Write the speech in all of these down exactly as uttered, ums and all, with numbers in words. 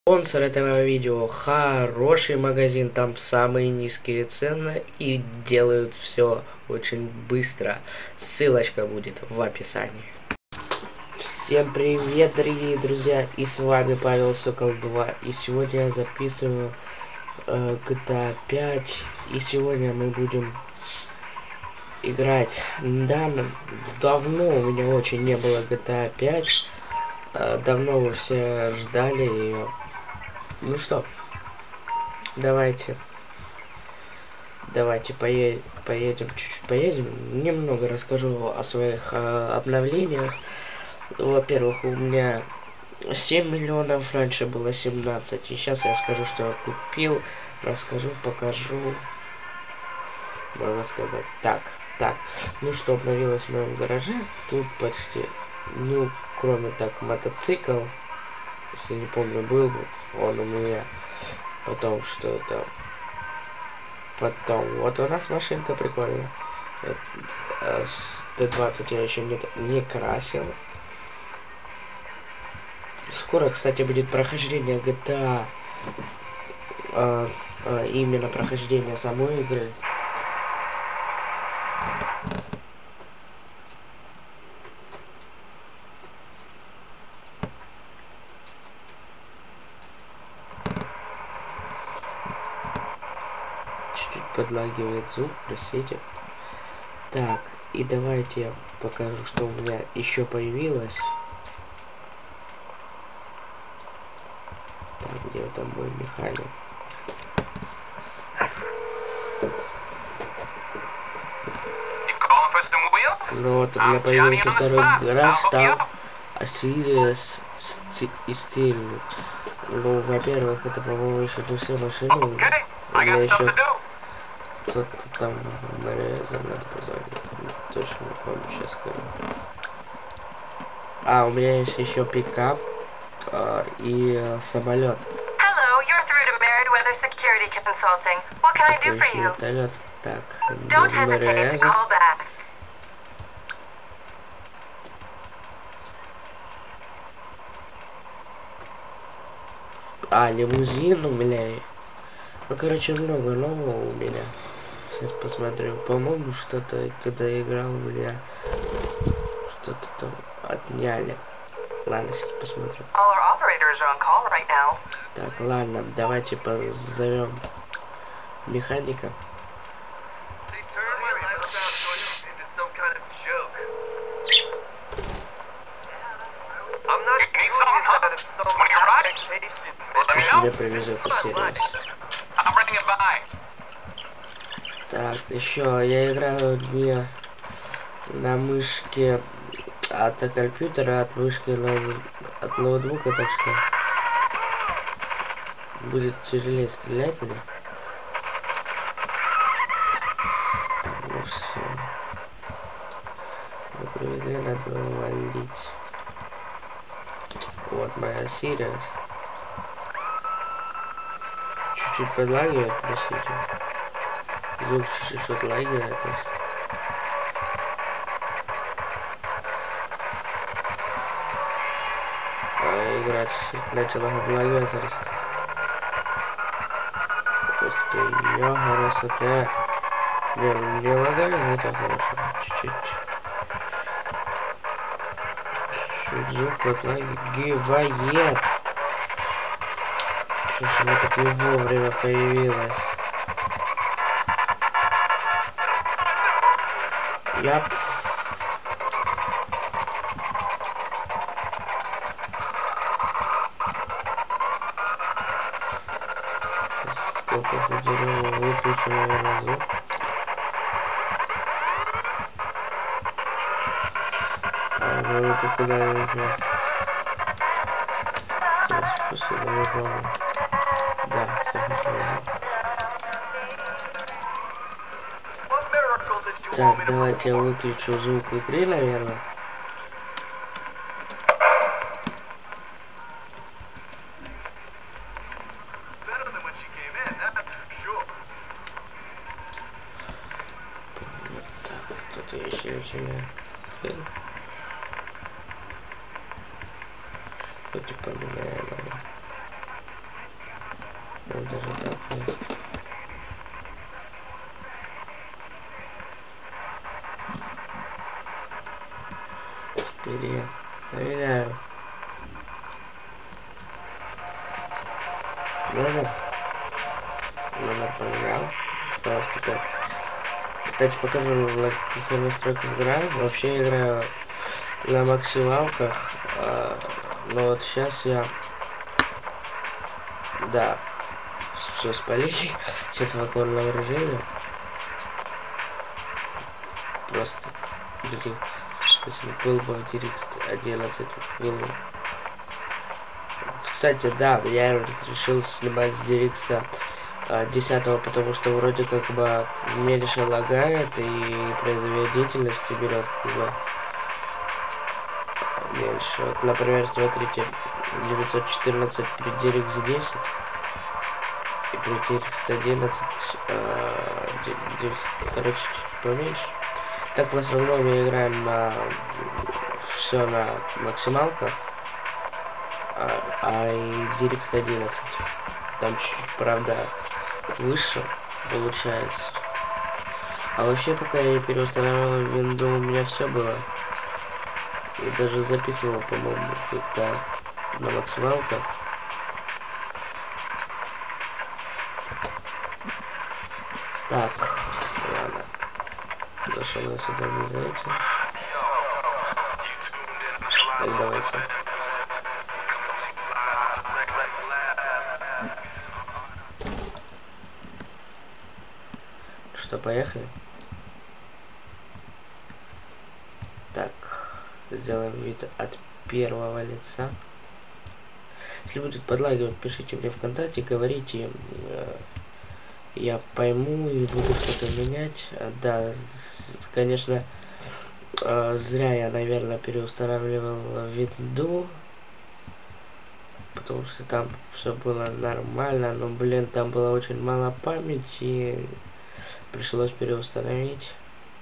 Спонсор этого видео — хороший магазин, там самые низкие цены и делают все очень быстро. Ссылочка будет в описании. Всем привет, дорогие друзья, и с вами Павел Сокол два, и сегодня я записываю э, джи ти эй пять, и сегодня мы будем играть. Да, давно у меня очень не было джи ти эй пять, э, давно вы все ждали ее. Ну что, давайте, давайте пое поедем, чуть-чуть поедем. Немного расскажу о своих э, обновлениях. Во-первых, у меня семь миллионов, раньше было семнадцать. И сейчас я скажу, что я купил, расскажу, покажу. Можно сказать. Так, так. Ну что обновилось в моем гараже? Тут почти, ну, кроме так, мотоцикл, если не помню, был бы он у меня. Потом что это? Потом, вот у нас машинка прикольная. Т двадцать я еще не, не красил. Скоро, кстати, будет прохождение джи ти эй. А, а, именно прохождение самой игры. Чуть-чуть подлагивает звук, простите. Так, и давайте я покажу, что у меня еще появилось. Так, где там мой механик? Ну вот, у меня появился второй гараж, там Осирис и Стиль. Ну, во-первых, это, по-моему, еще не все машины. У меня еще кто-то там нарезал, надо позвонить. Точно не помню, сейчас скажу. А, у меня есть еще пикап а, и а, самолет. Вертолет. Так, нарезал. А, лимузин у меня. Ну, короче, много нового у меня. Сейчас посмотрю. По-моему, что-то, когда я играл, у меня что-то там отняли. Ладно, сейчас посмотрю. Так, ладно, давайте позовем механика. Пусть мне привезет Осирис. Так, еще я играю не на мышке от компьютера, от мышки на, от ноутбука, так что будет тяжелее стрелять мне. Так, ну все. Мы привезли, надо валить. Вот моя Осирис. Чуть-чуть подлагивает, простите. Звук чуть-чуть отлагивает. А игра чуть-чуть начала отлагивать. Ух ты, ё, красота. Не, не лагает, но это хорошо. Чуть-чуть. Чуть звук отлагивает. Что ж она так не вовремя появилась? Яп. Сколько поделил, выключу, наверное, звук. А, ну это куда я уже? Сейчас, после заебал. Да, все хорошо. Так, давайте я выключу звук игры, наверное. Так, кто-то еще у тебя. Что-то поменяем. Вот даже так нет. Теперь я проверяю. Номер. Номер поменял. Осталось теперь. Кстати, покажу, в каких я настройках играю. Вообще я играю на максималках. А, но вот сейчас я... Да. Все спалили. Сейчас в аккордном режиме. Просто... Если был бы в Директ одиннадцать, был бы. Кстати, да, я решил снимать с Директа десятого, потому что вроде как бы меньше лагает и производительность берет как бы меньше. Вот, например, смотрите, девятьсот четырнадцать при Директ десять и при Директ одиннадцать, э, короче, чуть поменьше. Так в основном мы играем на все на максималках, а, а и Директ одиннадцать там чуть-чуть, правда, выше получается. А вообще, пока я переустанавливал винду, у меня все было. И даже записывал, по-моему, как-то на максималках. Так, ладно. Зашел я сюда не за этим. Так, давайте. Что, поехали? Так, сделаем вид от первого лица. Если будет подлагивать, пишите мне ВКонтакте, говорите, э, я пойму и буду что-то менять. Да, конечно, э, зря я, наверное, переустанавливал винду, потому что там все было нормально, но, блин, там было очень мало памяти, и пришлось переустановить.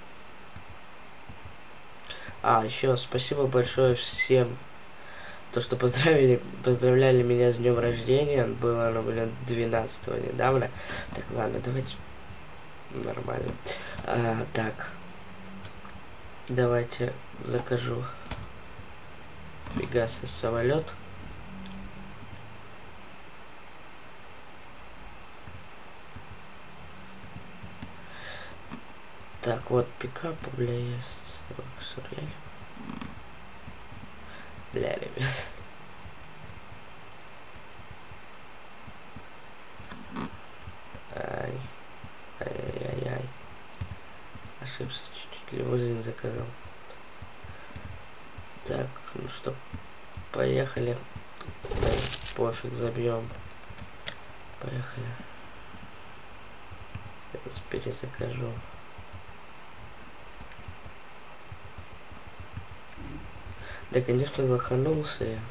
А, еще спасибо большое всем, то, что поздравили, поздравляли меня с днем рождения. Было оно, блин, двенадцатого недавно. Так, ладно, давайте. Нормально. А, так. Давайте закажу Пегаса самолет. Так, вот пикап у меня есть. Лаксуриэль. Бля, ребят. Ай. Ай-яй-яй-яй. Ошибся чуть-чуть. Лимузин заказал. Так, ну что, поехали. Да, пофиг, забьем. Поехали. Сейчас перезакажу. Да, конечно, лоханулся я.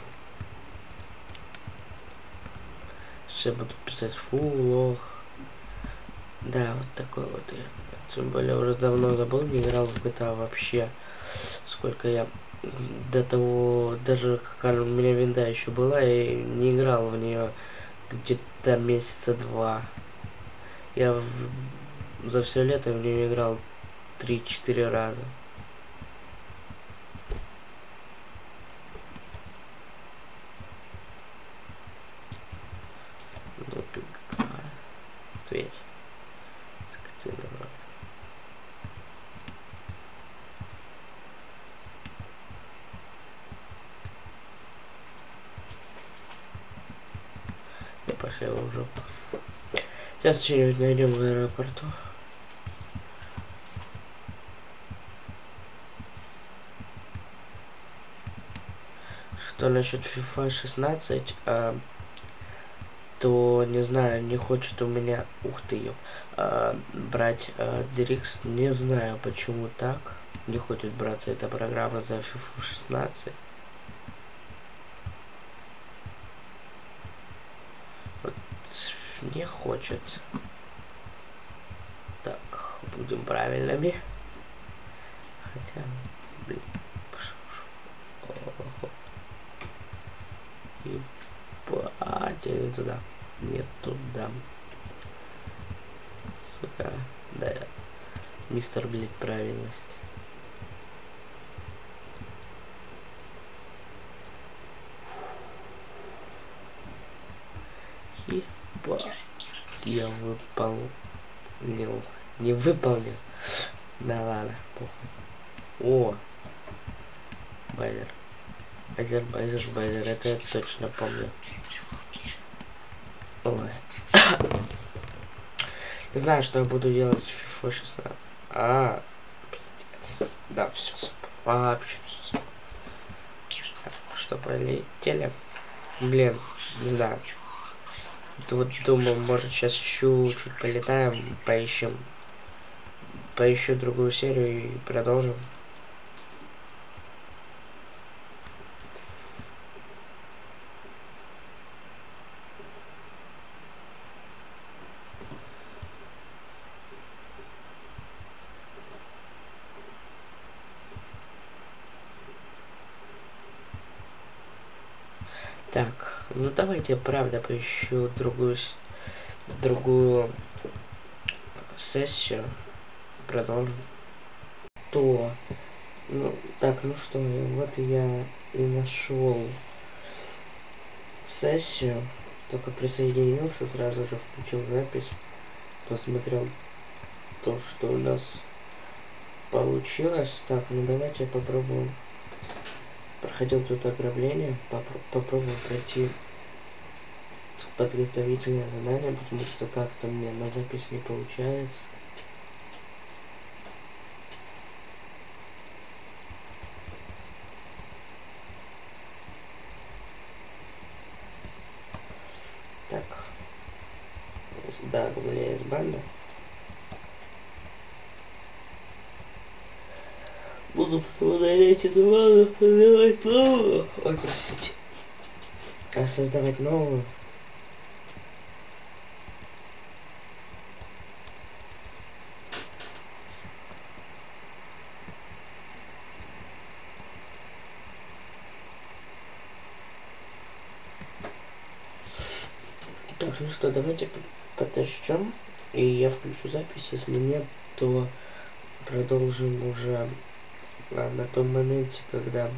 Сейчас буду писать фу, лох. Да, вот такой вот я. Тем более уже давно забыл, не играл в джи ти эй вообще. Сколько я до того, даже как у меня винда еще была, я не играл в нее где-то месяца два. Я в, за все лето в нее играл три-четыре раза. Ну, пик. Ответь. Скотина, брат. Да пошли его в жопу. Сейчас что-нибудь найдем в аэропорту. Что насчет FIFA шестнадцать, а, то не знаю, не хочет у меня, ух ты ее, а, брать а, Директ, не знаю почему так, не хочет браться эта программа за FIFA шестнадцать. Вот, не хочет. Так, будем правильными. Хотя, блин, ебать, я не туда. Нет, туда. Сука, да. Мистер, блядь, правильность. Ебать. Я выполнил. Не выполнил. Да ладно, похуй. О! Байзер. Байзер, байзер, байзер. Это я точно помню. Ой. Не знаю, что я буду делать в FIFA шестнадцать. А, пиздец. Да, все. Вообще все. Что, полетели? Блин, не знаю. Вот думаю, может сейчас чуть-чуть полетаем, поищем. Поищу другую серию и продолжим. Так, ну давайте, правда, поищу другую, другую сессию. Продолжим. То, ну, так, ну что, вот я и нашел сессию. Только присоединился, сразу же включил запись. Посмотрел то, что у нас получилось. Так, ну давайте попробуем. Проходил тут ограбление. Попро попробуем пройти подготовительное задание, потому что как-то мне на запись не получается. Так. Да, у меня есть банда. Буду потом удалять эту банду, создавать новую. Ой, простите. А создавать новую. Так, ну что, давайте подождем. И я включу запись. Если нет, то продолжим уже а, на том моменте, когда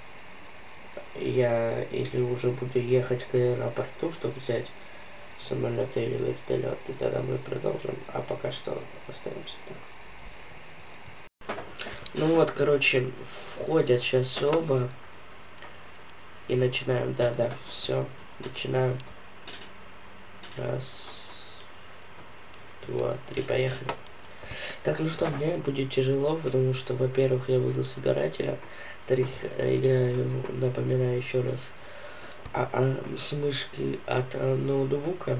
я или уже буду ехать к аэропорту, чтобы взять самолет или вертолет, и тогда мы продолжим. А пока что остаемся так. Ну вот, короче, входят сейчас оба. И начинаем. Да-да, все. Начинаем. Раз, два, три, поехали. Так, ну что, мне будет тяжело, потому что, во-первых, я буду собирателем. Во-вторых, играю, напоминаю еще раз, а, а, с мышки от а, ноутбука.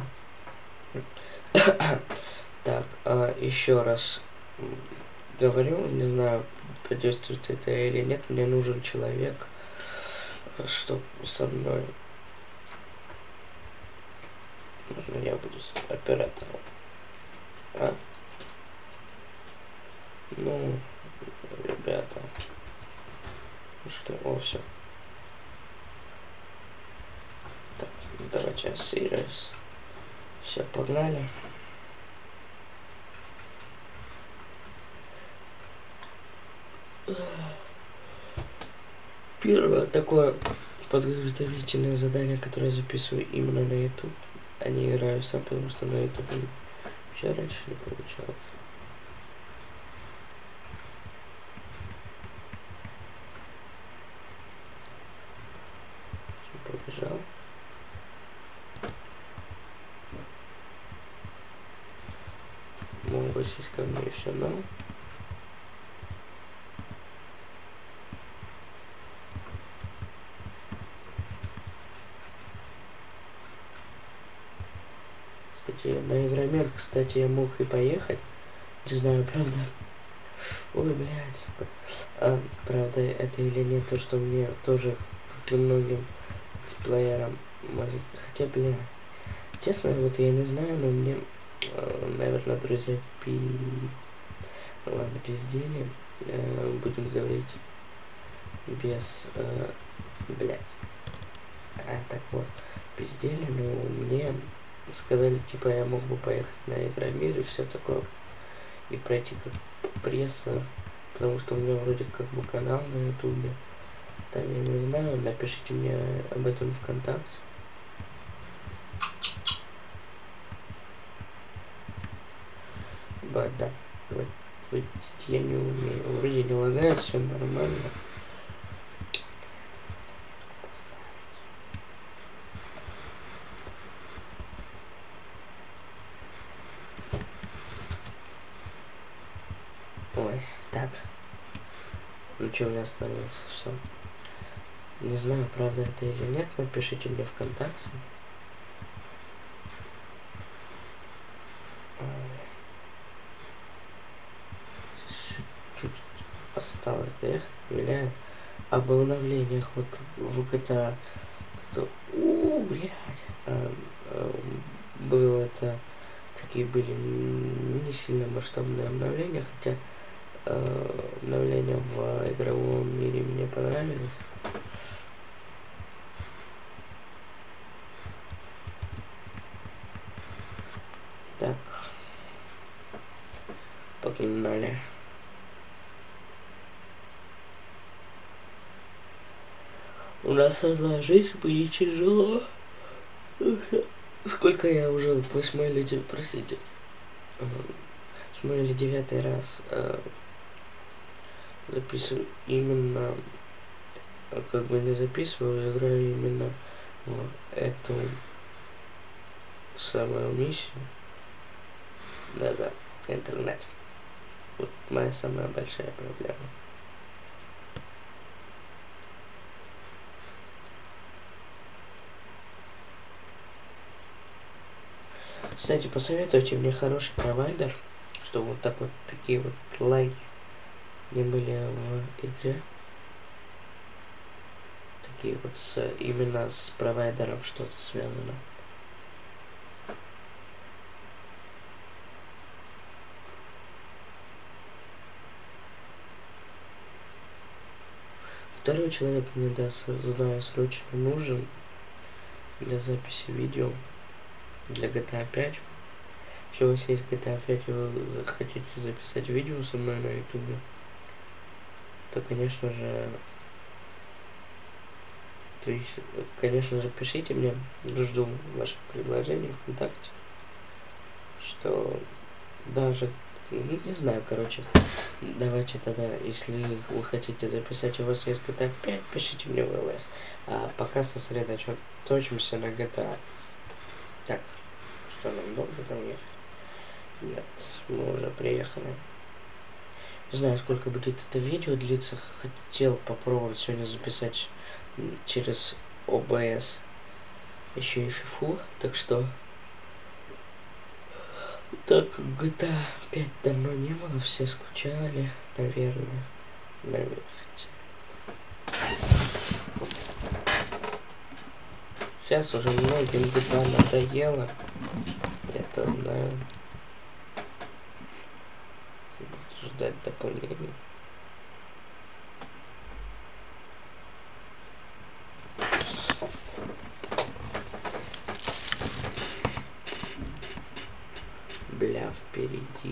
Так, а, еще раз говорю, не знаю, подействует это или нет, мне нужен человек, чтобы со мной. Я буду оператором. А? Ну, ребята. Ну что, о, все. Так, давайте Сирис. Все, погнали. Первое такое подготовительное задание, которое я записываю именно на YouTube. А не играю сам, потому что на YouTube вообще раньше не получалось. Побежал. Мой сесть ко мне еще но. Кстати, на Игромир, кстати, я мог и поехать. Не знаю, правда. Ой, блядь, сука. А, правда, это или нет, то, что мне тоже, как и многим сплеерам, может. Хотя, бля, честно, вот я не знаю, но мне, наверное, друзья пи... Ладно, пиздели. Э, будем говорить без, э, блядь. А, так вот, пиздели, но мне сказали, типа, я мог бы поехать на Игромир и все такое. И пройти как пресса, потому что у меня вроде как бы канал на ютубе. Там, я не знаю, напишите мне об этом ВКонтакте. Ба, да. Вот, вот я не умею. Вроде не лагает, все нормально. Ой, так. Ну что, у меня остановился все. Не знаю, правда это или нет, напишите мне ВКонтакте. Чуть осталось доехать, виляет. Об обновлениях вот в джи ти эй, кто... У, блядь. А, а, было это... Такие были не сильно масштабные обновления, хотя э, обновления в игровом мире мне понравились. Так, погнали. У нас одна жизнь будет тяжело. Сколько я уже восьмой или девятый, простите, восьмой или девятый раз э, записываю именно, как бы не записываю, играю именно в эту самую миссию. Да-да, интернет. Вот моя самая большая проблема. Кстати, посоветуйте мне хороший провайдер, чтобы вот так вот такие вот лаги не были в игре. Такие вот с, именно с провайдером что-то связано. Второй человек мне, да, знаю, срочно нужен для записи видео, для джи ти эй пять. Если у вас есть джи ти эй пять, и вы хотите записать видео со мной на ютубе, то, конечно же, то есть, конечно же, пишите мне, жду ваших предложений ВКонтакте, что даже, ну, не знаю, короче, давайте тогда, если вы хотите записать, у вас есть джи ти эй пять, пишите мне в эл эс, а пока сосредоточимся на джи ти эй. Так, что, нам долго там ехать? Нет, мы уже приехали. Не знаю, сколько будет это видео длиться. Хотел попробовать сегодня записать через о бэ эс еще и фифу. Так что... Так, джи ти эй пять давно не было, все скучали, наверное. Наверное, хотя... Сейчас уже многим джи ти эй надоело. Я это знаю. Ждать дополнений. Бля, впереди.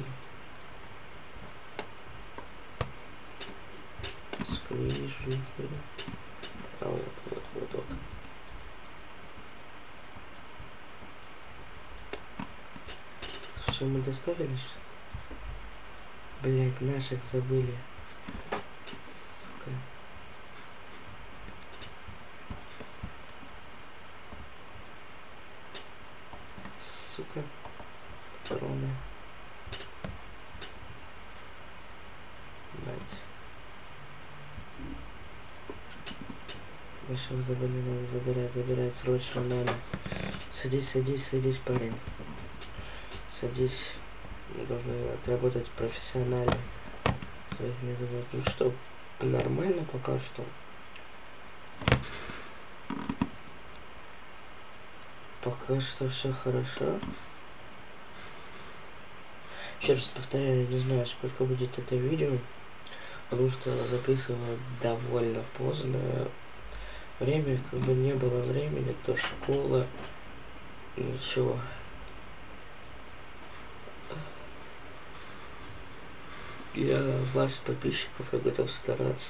Сука, не вижу нихуя. А вот, вот, вот, вот. Все, мы доставились? Блять, наших забыли. Сука. Сука. Патроны. Блять. Наших забыли, надо забирать, забирать, срочно надо. Садись, садись, садись, парень. Садись. Мы должны отработать профессионально. Своих не забывать. Ну что, нормально пока что. Пока что все хорошо. Еще раз повторяю, я не знаю, сколько будет это видео, потому что записываю довольно поздно. Время, как бы не было времени, то школа, ничего. Для вас, подписчиков, я готов стараться.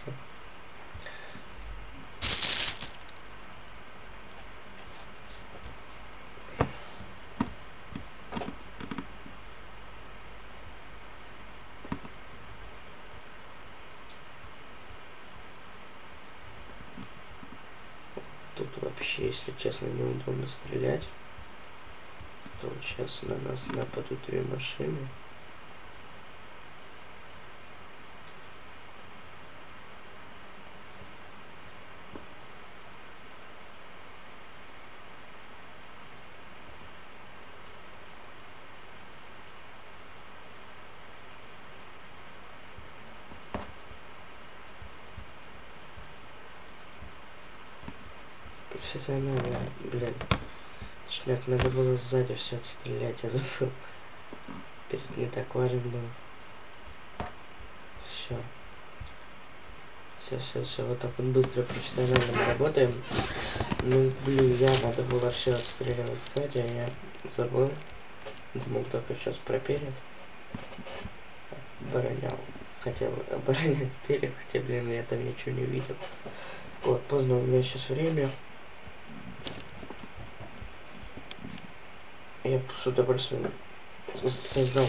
Тут вообще, если честно, неудобно стрелять. То сейчас на нас нападут две машины. Профессионально, блин. Шляп, надо было сзади все отстрелять, я забыл. Перед не так важен был. Все. Все, все, все, вот так вот быстро, профессионально мы работаем. Ну, блин, я надо было все отстреливать сзади, а я забыл. Думал, только сейчас проперед. Оборонял. Хотел оборонять перед, хотя, блин, я там ничего не видел. Вот, поздно у меня сейчас время. Я с удовольствием создал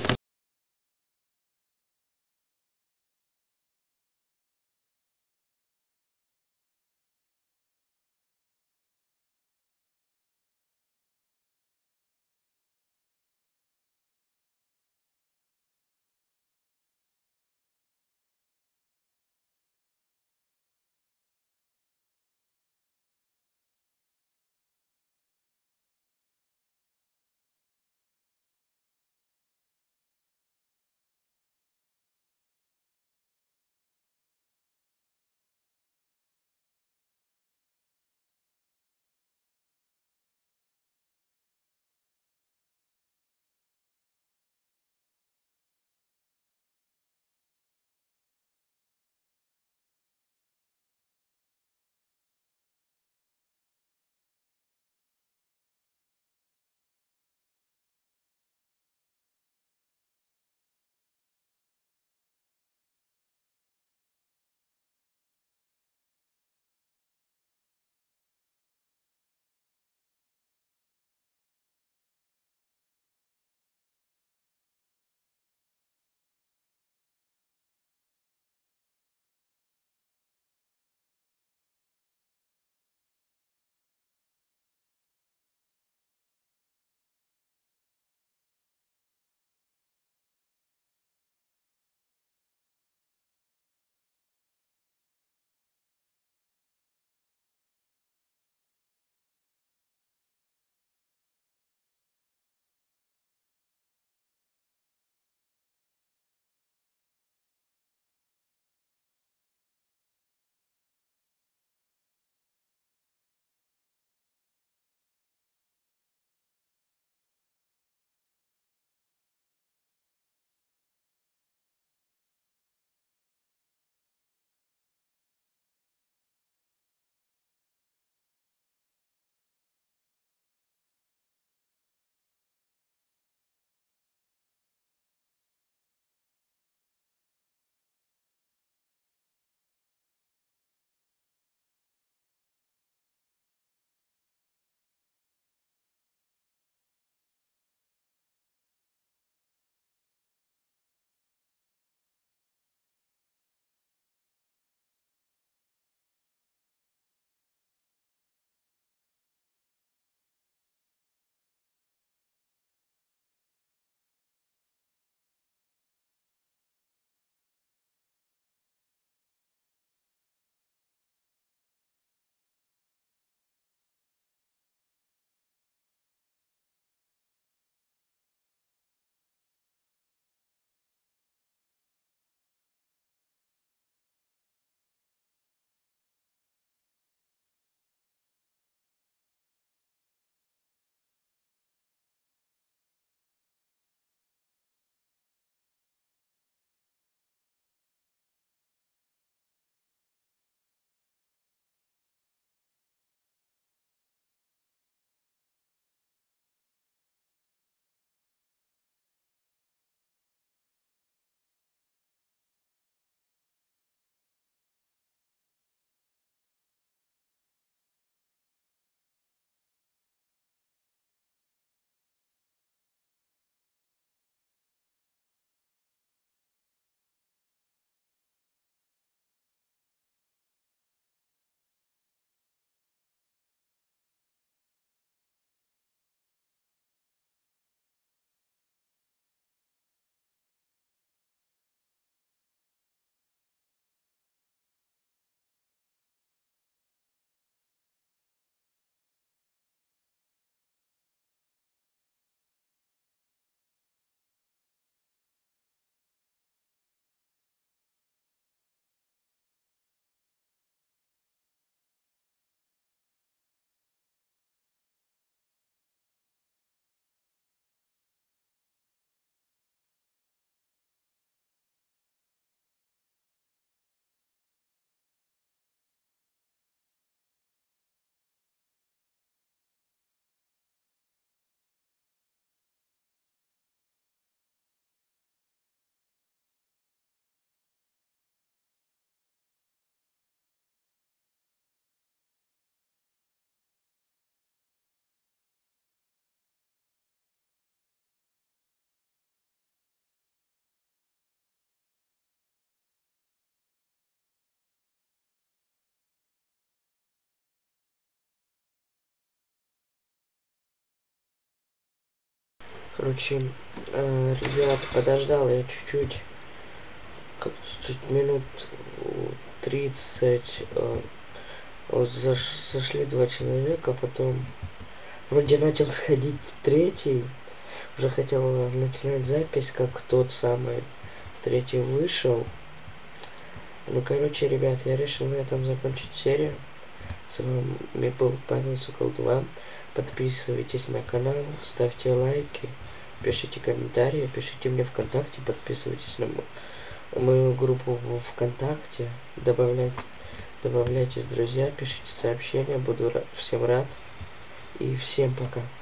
Короче, э, ребят, подождал я чуть-чуть, как чуть минут тридцать. Э, вот заш, зашли два человека, потом вроде начал сходить третий, уже хотел начинать запись, как тот самый третий вышел. Ну, короче, ребят, я решил на этом закончить серию. С вами был Павел Сокол два. Подписывайтесь на канал, ставьте лайки, пишите комментарии, пишите мне ВКонтакте, подписывайтесь на мою группу в ВКонтакте, добавляйте, добавляйтесь, друзья, пишите сообщения, буду всем рад. И всем пока.